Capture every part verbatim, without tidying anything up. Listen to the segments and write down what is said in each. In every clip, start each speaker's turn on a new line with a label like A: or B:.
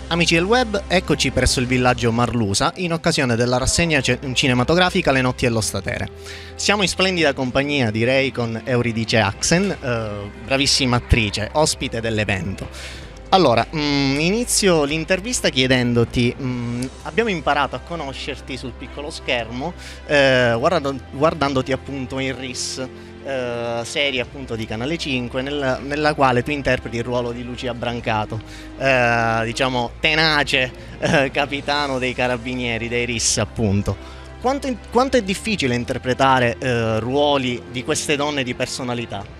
A: Amici del web, eccoci presso il villaggio Marlusa in occasione della rassegna cinematografica Le notti dello statere. Siamo in splendida compagnia, direi, con Euridice Axen, eh, bravissima attrice, ospite dell'evento. Allora, mh, inizio l'intervista chiedendoti, mh, abbiamo imparato a conoscerti sul piccolo schermo eh, guardando, guardandoti appunto in R I S, eh, serie appunto di Canale cinque, nella, nella quale tu interpreti il ruolo di Lucia Brancato, eh, diciamo tenace eh, capitano dei carabinieri, dei R I S appunto. Quanto, quanto è difficile interpretare eh, ruoli di queste donne di personalità?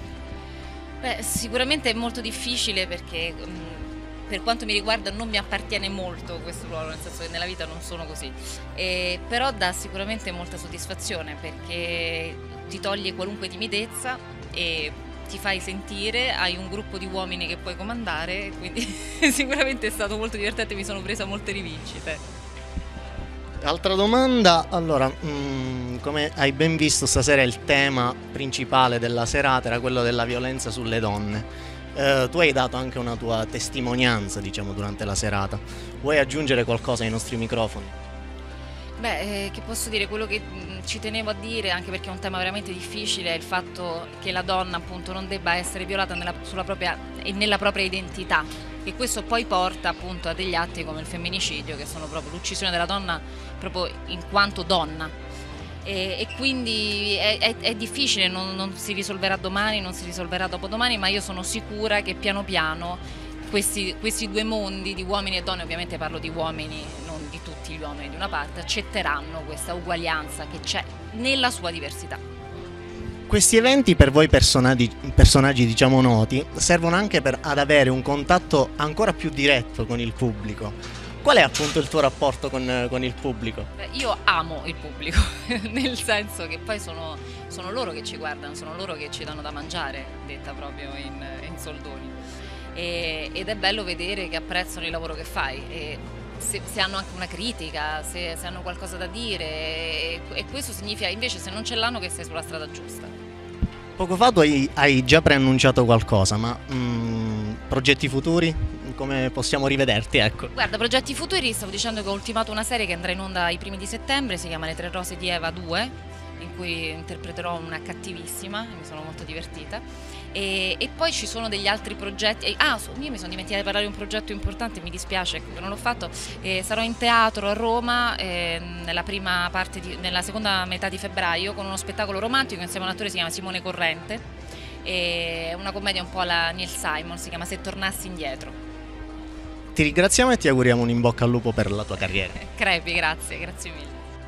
B: Beh, sicuramente è molto difficile perché mh, per quanto mi riguarda non mi appartiene molto questo ruolo, nel senso che nella vita non sono così, e, però dà sicuramente molta soddisfazione perché ti toglie qualunque timidezza e ti fai sentire, hai un gruppo di uomini che puoi comandare, quindi sicuramente è stato molto divertente, mi sono presa molte rivincite.
A: Altra domanda, allora, mh, come hai ben visto stasera il tema principale della serata era quello della violenza sulle donne. Eh, tu hai dato anche una tua testimonianza, diciamo, durante la serata. Vuoi aggiungere qualcosa ai nostri microfoni?
B: Beh, eh, che posso dire, quello che mh, ci tenevo a dire, anche perché è un tema veramente difficile, è il fatto che la donna appunto non debba essere violata nella, sulla propria, e nella propria identità, e questo poi porta appunto a degli atti come il femminicidio, che sono proprio l'uccisione della donna proprio in quanto donna, e, e quindi è, è, è difficile, non, non si risolverà domani, non si risolverà dopodomani, ma io sono sicura che piano piano questi, questi due mondi di uomini e donne, ovviamente parlo di uomini, non di tutti gli uomini di una parte, accetteranno questa uguaglianza che c'è nella sua diversità.
A: Questi eventi per voi personaggi, personaggi diciamo noti, servono anche per, ad avere un contatto ancora più diretto con il pubblico. Qual è appunto il tuo rapporto con, con il pubblico?
B: Beh, io amo il pubblico, nel senso che poi sono, sono loro che ci guardano, sono loro che ci danno da mangiare, detta proprio in, in soldoni. E, ed è bello vedere che apprezzano il lavoro che fai. E, Se, se hanno anche una critica, se, se hanno qualcosa da dire, e, e questo significa invece, se non ce l'hanno, che sei sulla strada giusta.
A: Poco fa tu hai, hai già preannunciato qualcosa, ma mm, progetti futuri? Come possiamo rivederti, ecco?
B: Guarda, progetti futuri, stavo dicendo che ho ultimato una serie che andrà in onda ai primi di settembre, si chiama Le tre rose di Eva due, in cui interpreterò una cattivissima, mi sono molto divertita. E, e poi ci sono degli altri progetti. Ah, io mi sono dimenticata di parlare di un progetto importante, mi dispiace che non l'ho fatto. Eh, sarò in teatro a Roma eh, nella prima parte di, nella seconda metà di febbraio con uno spettacolo romantico insieme a un attore che si chiama Simone Corrente. È una commedia un po' alla Neil Simon, si chiama Se tornassi indietro.
A: Ti ringraziamo e ti auguriamo un in bocca al lupo per la tua carriera.
B: Crepi, grazie, grazie mille.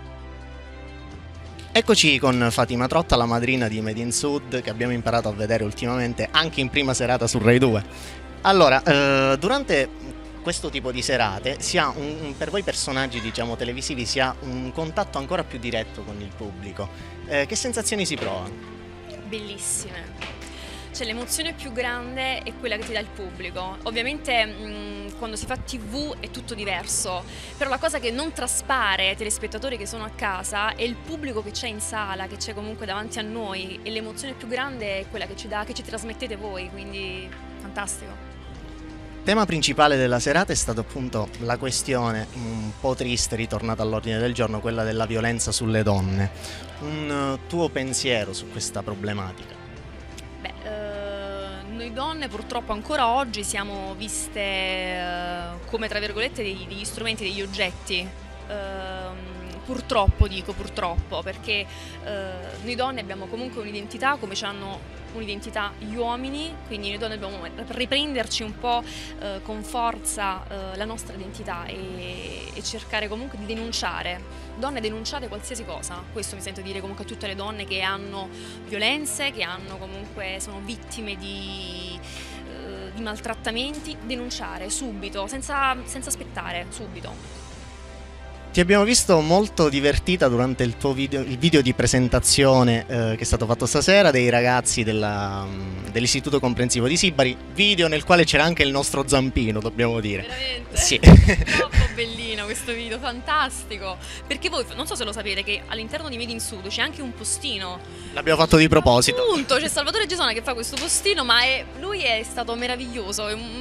A: Eccoci con Fatima Trotta, la madrina di Made in Sud, che abbiamo imparato a vedere ultimamente anche in prima serata su Rai due. Allora, eh, durante questo tipo di serate, si ha un, per voi personaggi, diciamo, televisivi, si ha un contatto ancora più diretto con il pubblico. Eh, che sensazioni si provano?
C: Bellissime. Cioè, l'emozione più grande è quella che ti dà il pubblico. Ovviamente mh, quando si fa tivù è tutto diverso, però la cosa che non traspare ai telespettatori che sono a casa è il pubblico che c'è in sala, che c'è comunque davanti a noi, e l'emozione più grande è quella che ci dà, che ci trasmettete voi, quindi fantastico.
A: Tema principale della serata è stato appunto la questione un po' triste, ritornata all'ordine del giorno, quella della violenza sulle donne. Un tuo pensiero su questa problematica?
C: Beh, eh, noi donne purtroppo ancora oggi siamo viste eh, come, tra virgolette, degli, degli strumenti, degli oggetti. Eh, purtroppo dico purtroppo, perché eh, noi donne abbiamo comunque un'identità come ci hanno un'identità gli uomini, quindi noi donne dobbiamo riprenderci un po' eh, con forza eh, la nostra identità e, e cercare comunque di denunciare. Donne, denunciate qualsiasi cosa, questo mi sento dire comunque a tutte le donne che hanno violenze, che hanno comunque, sono vittime di, eh, di maltrattamenti, denunciare subito, senza, senza aspettare, subito.
A: Ti abbiamo visto molto divertita durante il tuo video, il video di presentazione eh, che è stato fatto stasera dei ragazzi della, dell'Istituto Comprensivo di Sibari, video nel quale c'era anche il nostro zampino, dobbiamo dire.
C: Veramente?
A: Sì.
C: Troppo bellino questo video, fantastico, perché voi, non so se lo sapete, che all'interno di Made in Sud c'è anche un postino.
A: L'abbiamo fatto di proposito.
C: Appunto, c'è Salvatore Gesona che fa questo postino, ma è, lui è stato meraviglioso, è un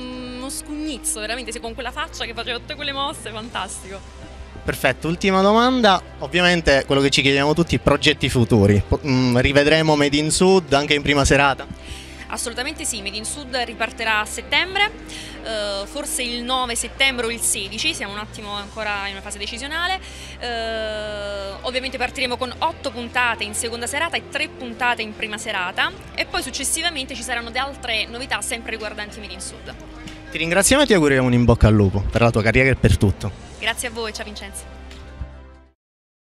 C: uno scugnizzo, veramente, sei con quella faccia che faceva tutte quelle mosse, fantastico.
A: Perfetto, ultima domanda, ovviamente quello che ci chiediamo tutti, progetti futuri, mm, rivedremo Made in Sud anche in prima serata?
C: Assolutamente sì, Made in Sud ripartirà a settembre, eh, forse il nove settembre o il sedici, siamo un attimo ancora in una fase decisionale, eh, ovviamente partiremo con otto puntate in seconda serata e tre puntate in prima serata e poi successivamente ci saranno de altre novità sempre riguardanti Made in Sud.
A: Ti ringraziamo e ti auguriamo un in bocca al lupo per la tua carriera e per tutto.
C: Grazie a voi, ciao Vincenzo.